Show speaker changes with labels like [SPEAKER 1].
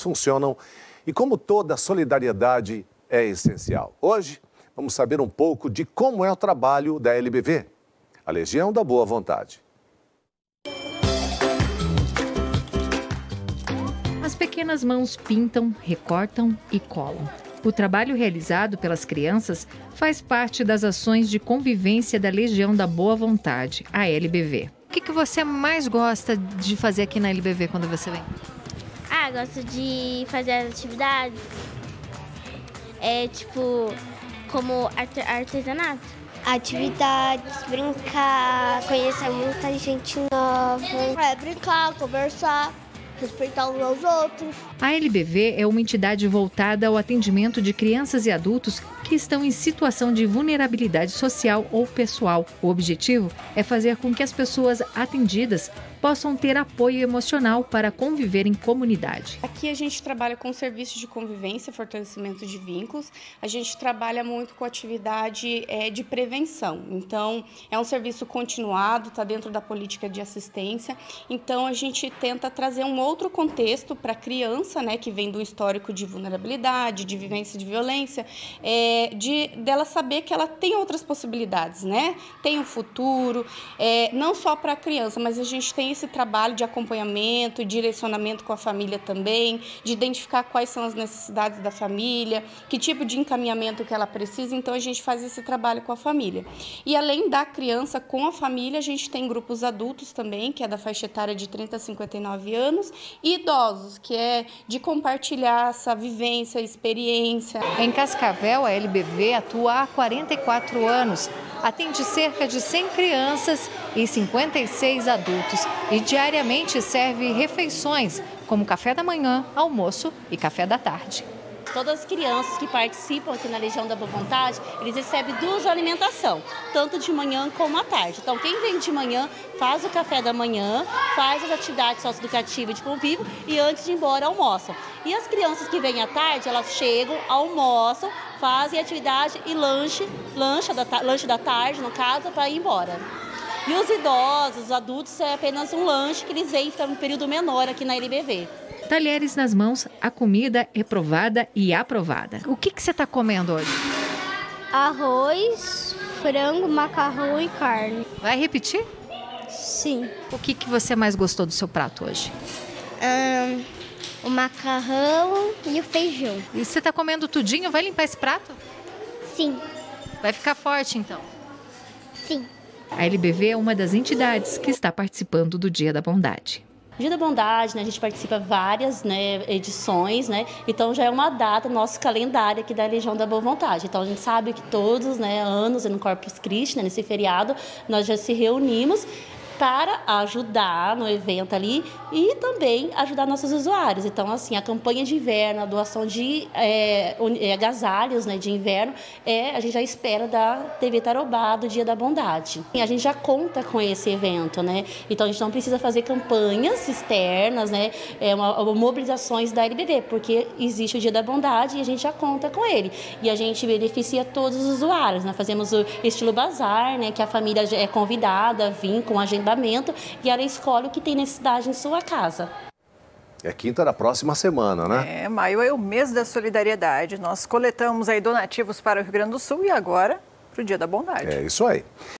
[SPEAKER 1] funcionam e como toda solidariedade é essencial. Hoje, vamos saber um pouco de como é o trabalho da LBV, a Legião da Boa Vontade.
[SPEAKER 2] As pequenas mãos pintam, recortam e colam. O trabalho realizado pelas crianças faz parte das ações de convivência da Legião da Boa Vontade, a LBV. O que você mais gosta de fazer aqui na LBV quando você vem?
[SPEAKER 3] Gosto de fazer as atividades, como artesanato. Atividades, brincar, conhecer muita gente nova. Brincar, conversar, respeitar uns aos outros.
[SPEAKER 2] A LBV é uma entidade voltada ao atendimento de crianças e adultos que estão em situação de vulnerabilidade social ou pessoal. O objetivo é fazer com que as pessoas atendidas possam ter apoio emocional para conviver em comunidade.
[SPEAKER 4] Aqui a gente trabalha com serviços de convivência, fortalecimento de vínculos. A gente trabalha muito com atividade de prevenção. Então, é um serviço continuado, está dentro da política de assistência. Então, a gente tenta trazer um outro contexto para a criança, né, que vem do histórico de vulnerabilidade, de vivência de violência, dela saber que ela tem outras possibilidades, né? Tem um futuro, não só para a criança, mas a gente tem esse trabalho de acompanhamento e direcionamento com a família também, de identificar quais são as necessidades da família, que tipo de encaminhamento que ela precisa, então a gente faz esse trabalho com a família. E além da criança com a família, a gente tem grupos adultos também, que é da faixa etária de 30 a 59 anos, e idosos, que é de compartilhar essa vivência, experiência.
[SPEAKER 2] Em Cascavel, a LBV atua há 44 anos. Atende cerca de 100 crianças e 56 adultos e diariamente serve refeições, como café da manhã, almoço e café da tarde.
[SPEAKER 5] Todas as crianças que participam aqui na Legião da Boa Vontade, eles recebem duas alimentações, tanto de manhã como à tarde. Então, quem vem de manhã faz o café da manhã, faz as atividades socioeducativas de convívio e antes de ir embora almoçam. E as crianças que vêm à tarde, elas chegam, almoçam, fazem atividade e lanche da tarde, no caso, para ir embora. E os idosos, os adultos, é apenas um lanche que eles vêm ficar um período menor aqui na LBV.
[SPEAKER 2] Talheres nas mãos, a comida é provada e aprovada. O que você está comendo hoje?
[SPEAKER 3] Arroz, frango, macarrão e carne.
[SPEAKER 2] Vai repetir?
[SPEAKER 3] Sim.
[SPEAKER 2] O que você mais gostou do seu prato hoje?
[SPEAKER 3] O macarrão e o feijão.
[SPEAKER 2] E você está comendo tudinho? Vai limpar esse prato?
[SPEAKER 3] Sim.
[SPEAKER 2] Vai ficar forte, então?
[SPEAKER 3] Sim.
[SPEAKER 2] A LBV é uma das entidades que está participando do Dia da Bondade.
[SPEAKER 5] Dia da Bondade, né, a gente participa várias, né, edições, né, então já é uma data no nosso calendário aqui da Legião da Boa Vontade. Então a gente sabe que todos, né, anos no Corpus Christi, né, nesse feriado, nós já se reunimos para ajudar no evento ali e também ajudar nossos usuários. Então, assim, a campanha de inverno, a doação de agasalhos, né, de inverno, a gente já espera da TV Tarobá do Dia da Bondade. E a gente já conta com esse evento, né? Então, a gente não precisa fazer campanhas externas, né, mobilizações da LBV, porque existe o Dia da Bondade e a gente já conta com ele. E a gente beneficia todos os usuários, né? Fazemos o estilo bazar, né, que a família é convidada a vir com agendamento e ela escolhe o que tem necessidade em sua casa.
[SPEAKER 1] É quinta da próxima semana, né?
[SPEAKER 6] Maio é o mês da solidariedade. Nós coletamos aí donativos para o Rio Grande do Sul e agora para o Dia da Bondade.
[SPEAKER 1] É isso aí.